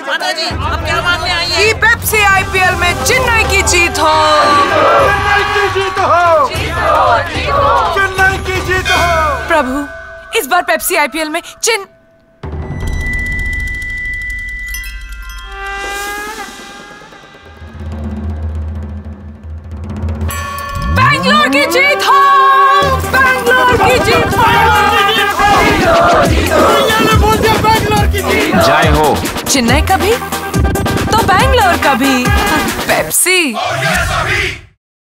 माता जी, आप क्या मानने आई हैं? कि पेप्सी आईपीएल में चेन्नई की जीत हो। चेन्नई की जीत हो। चेन्नई की जीत हो। प्रभु, इस बार पेप्सी आईपीएल में बैंगलोर की जीत हो। बैंगलोर की जीत हो। बैंगलोर की जीत जय हो। चेन्नई का भी तो बैंगलोर का भी। पेप्सी।